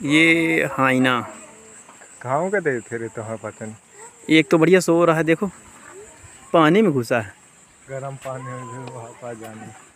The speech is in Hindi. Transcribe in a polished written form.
ये हाइना घाव का दे थे रे तो हाँ पता नहीं। एक तो बढ़िया सो रहा है, देखो पानी में घुसा है। गर्म पानी में वहाँ पास जाने